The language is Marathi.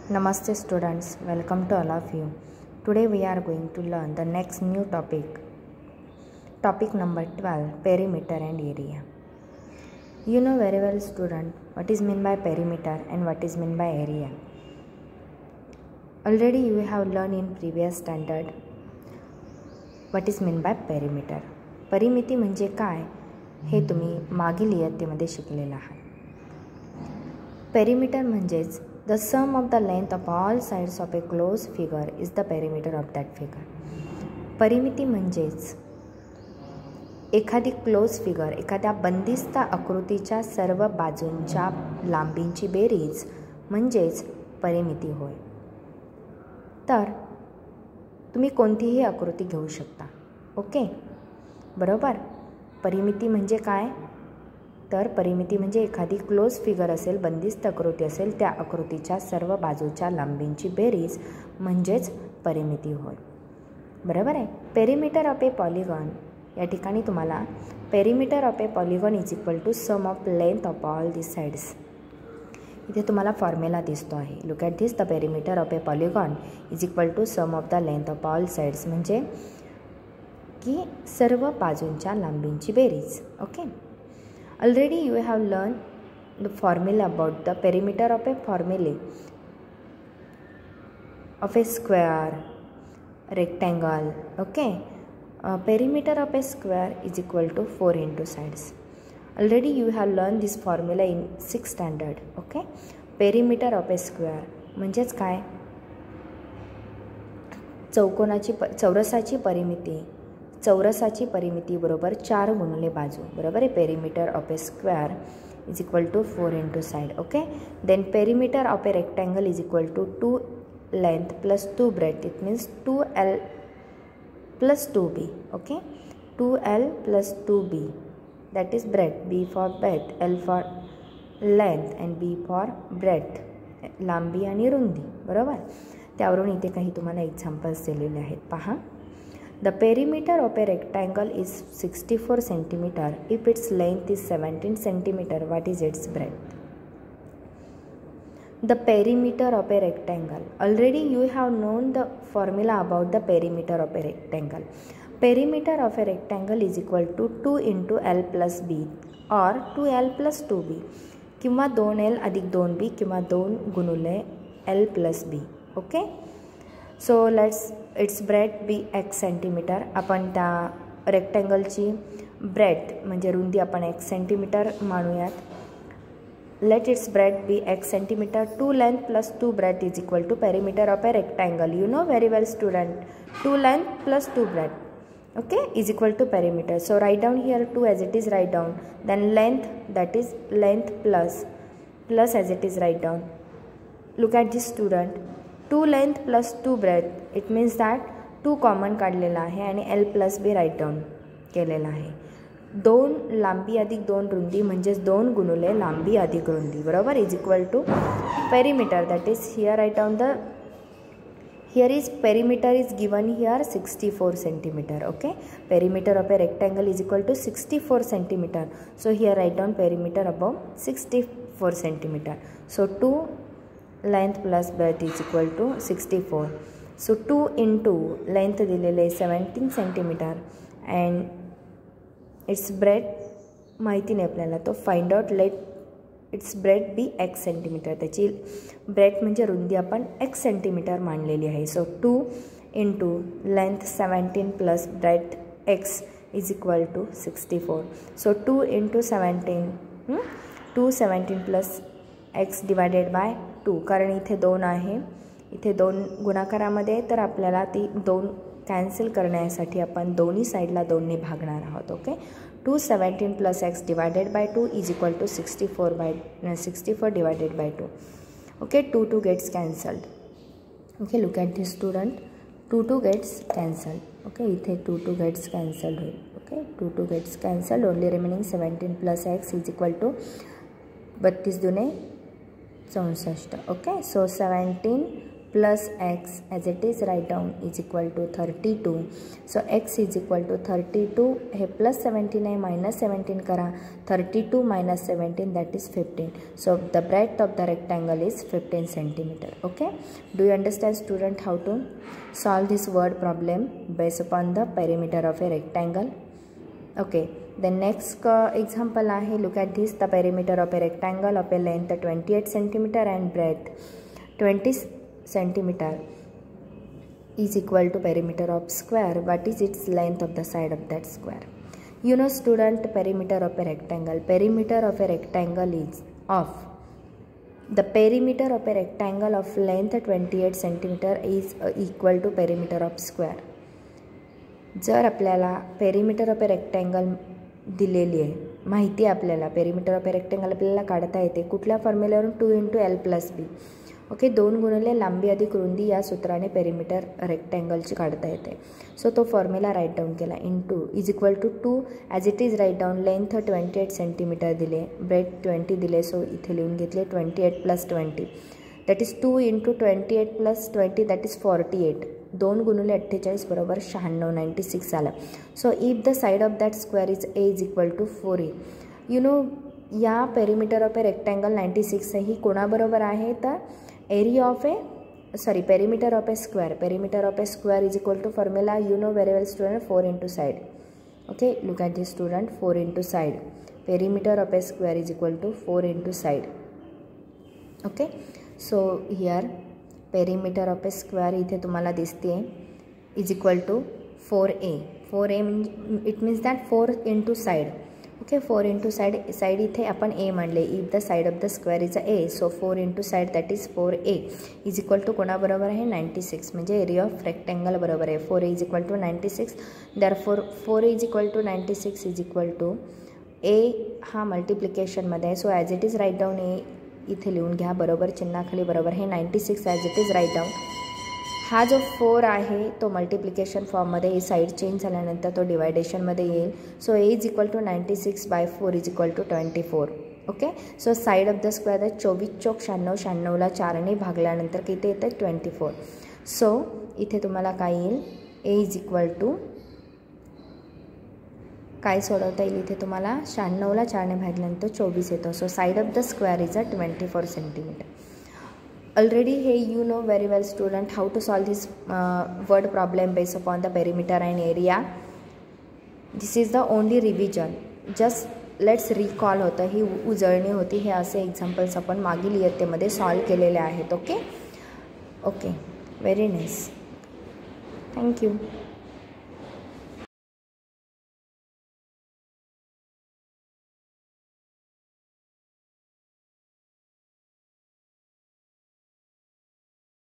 Namaste students, welcome to all of you. Today we are going to learn the next new topic. Topic number 12, perimeter and area. You know very well student what is meant by perimeter and what is meant by area. Already you have learned in previous standard what is meant by perimeter. परिमिती म्हणजे काय हे तुम्ही मागील इयत्तेमध्ये शिकलेला आहात. पेरिमीटर म्हणजेच the sum of the length of all sides of a closed figure is the perimeter of that figure. परिमिती म्हणजेच एखादी क्लोज फिगर, एखाद्या बंदिस्त आकृतीच्या सर्व बाजूंच्या लांबींची बेरीज म्हणजेच परिमिती होय. तर तुम्ही कोणतीही आकृती घेऊ शकता. ओके, बरोबर. परिमिती म्हणजे काय? तर परिमिती म्हणजे एखादी क्लोज फिगर असेल, बंदिस्त आकृती असेल, त्या आकृतीच्या सर्व बाजूच्या लांबींची बेरीज म्हणजेच परिमिती होय. बरोबर आहे. पेरिमीटर ऑफ ए पॉलिगॉन, या ठिकाणी तुम्हाला perimeter of a polygon is equal to sum of length of all the sides. इथे तुम्हाला फॉर्म्युला दिसतो आहे. Look at this. The perimeter of a polygon is equal to sum of the length of all sides, म्हणजे की सर्व बाजूंच्या लांबींची बेरीज. Okay. Already you have learned the formula about the perimeter of a formula of a square, rectangle. Okay, perimeter of a square is equal to 4 into sides. Already you have learned this formula in 6th standard. Okay, perimeter of a square म्हणजेच काय? चौरसाची परिमिती बरोबर 4 गुणिले बाजू. बरोबर आहे. Perimeter of a square is equal to 4 into side. Okay. Then perimeter of a rectangle is equal to 2 length plus 2 breadth. It means 2L plus 2B. Okay. 2L plus 2B, that is breadth. B for breadth, L for length and B for breadth, लांबी आणि रुंदी. बरोबर. त्यावरून इथे काही तुम्हाला एक्झाम्पल्स दिलेले आहेत. पहा. The perimeter of a rectangle is 64 centimeter if its length is 17 centimeter. What is its breadth? The perimeter of a rectangle. Already you have known the formula about the perimeter of a rectangle. Perimeter of a rectangle is equal to 2 into L plus B or 2L plus 2B किंवा 2L अधिक 2B किंवा 2 गुणिले L plus B. Okay. So its breadth be x centimetre. आपण त्या रेक्टँगलची ब्रेथ म्हणजे रुंदी आपण x सेंटीमीटर मानूयात. Let its breadth be x centimetre. 2 length plus 2 breadth is equal to perimeter of a rectangle. You know very well student. 2 length plus 2 ब्रेथ, okay, is equal to perimeter. So write down here 2 as it is, write down. Then length, that is length plus as it is, write down. Look at this student. 2 length plus 2 breadth, it means that 2 common काढलेला आहे आणि L plus B write down केलेला आहे. 2 लांबी अधिक 2 रुंदी म्हणजेच 2 गुणिले लांबी अधिक रुंदी. बरोबर. Is equal to perimeter, that is here write down the here is perimeter is given here 64 centimetre. Okay. Perimeter of a rectangle is equal to 64 centimetre. So here write down perimeter above 64 centimetre. So 2 length plus breadth is equal to 64. So 2 into length दिलेले 17 सेंटीमीटर and its breadth माहिती नाही आपल्याला, तो find out. Let its breadth be x centimetre. त्याची ब्रेथ म्हणजे रुंदी आपण x सेंटीमीटर मानलेली आहे. So 2 into length 17 plus breadth x is equal to 64. So 2 into 17, 2 17 plus x divided by 2. कारण इथे 2 आहे, इथे 2 गुणाकारामध्ये, तर आपल्याला ती 2 कॅन्सल करण्यासाठी आपण दोन्ही साईडला 2ने भागणार आहोत. Okay. 2 17 plus x divided by 2 is equal to 64 divided by 2. Okay. 2 gets cancelled. Okay. Look at this student. 2 gets cancelled. Okay. इथे 2 गेट्स कॅन्सल्ड होईल. Okay. 2 gets cancelled. Only remaining 17 plus x is equal to 32 दुने 64. Okay. So 17 plus x as it is write down is equal to 32. So x is equal to 32 हे plus 17 आहे minus 17 करा 32 minus 17 that is 15. So the breadth of the rectangle is 15 centimeter. Okay, do you understand student how to solve this word problem based upon the perimeter of a rectangle? Okay, the next example आहे look at this. The perimeter of a rectangle of a length 28 centimeter and breadth 20 centimeter is equal to perimeter of square. What is its length of the side of that square? You know student, perimeter of a rectangle. Perimeter of a rectangle is of the perimeter of a rectangle of length 28 centimeter is equal to perimeter of square. जर आपल्याला पेरिमीटर ऑफ ए रेक्टँगल दिलेली आहे, माहिती आहे आपल्याला पेरिमीटर ऑफ ए रेक्टँगल आपल्याला काढता येते कुठल्या फॉर्म्युल्यावरून 2 × L + B. ओके, 2 गुणिले लांबी अधिक रुंदी या सूत्राने पेरिमीटर रेक्टँगलची काढता येते. सो तो फॉर्म्युला राईट डाऊन केला. Into is equal to 2 as it is right down. Length 28 centimetre दिले, ब्रेथ 20 दिले, सो इथे लिहून घेतले 28 + 20 दॅट इज 2 × 28 + 20 दॅट इज 48. 2 गुणिले 48 बरोबर 96 96 आलं. So if the side of that square is a is equal to 4a. You know या पेरिमीटर ऑफ ए रेक्टँगल 96 ही कोणाबरोबर आहे तर area of a perimeter of a square. Perimeter of a square is equal to formula you know very well student 4 × side. Okay, look at this student 4 × side. Perimeter of a square is equal to 4 × side. Okay, so here perimeter of a square इथे तुम्हाला दिसते is equal to 4a. 4a म्हणजे it means that 4 × side. Okay, 4 × side इथे आपण ए म्हणले. If the side of the square is a, so 4 × side that is 4a is equal to कोणाबरोबर आहे 96 म्हणजे एरिया ऑफ रेक्टँगल बरोबर आहे. 4a is equal to 96. Therefore 4a is equal to 96 is equal to a हा मल्टिप्लिकेशनमध्ये आहे. So as it is right down a इथे लिहून घ्या बरोबर चिन्हाखाली बरोबर हे 96 as it is right down. हा जो 4 आहे तो मल्टिप्लिकेशन फॉर्ममध्ये साईड चेंज झाल्यानंतर तो डिवायडेशनमध्ये येईल. So a is equal to 96/4 is equal to 24. Okay, so side of the square आहे 24 चौक 96. 96ला 4ने भागल्यानंतर किती येते 24. सो इथे तुम्हाला काय येईल ए इज इक्वल टू काय सोडवता येईल इथे तुम्हाला 96ला 4ने भागल्यानंतर 24 येतो. So side of the square is 24 centimetre. Already hey you know very well student how to solve this word problem based upon the perimeter and area. This is the only revision. Just let's recall होतं ही उजळणी होती. हे असे एक्झाम्पल्स आपण मागील इयत्तेमध्ये सॉल्व केलेले आहेत. Okay, very nice, thank you.